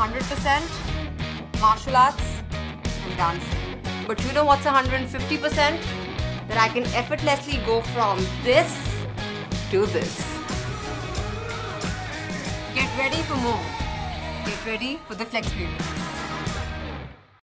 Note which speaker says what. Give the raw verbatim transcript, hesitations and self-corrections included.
Speaker 1: hundred percent? Martial arts and dancing. But you know what's one hundred fifty percent? That I can effortlessly go from this to this. Get ready for more. Get ready for the Flexperience.